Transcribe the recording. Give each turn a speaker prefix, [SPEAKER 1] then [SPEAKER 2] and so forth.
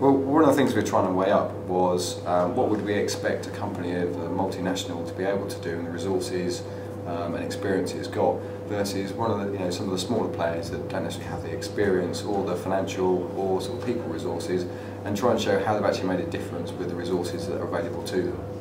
[SPEAKER 1] Well, one of the things we were trying to weigh up was what would we expect a company of a multinational to be able to do, and the resources and experience it's got, versus one of the, some of the smaller players that don't necessarily have the experience or the financial or sort of people resources, and try and show how they've actually made a difference with the resources that are available to them.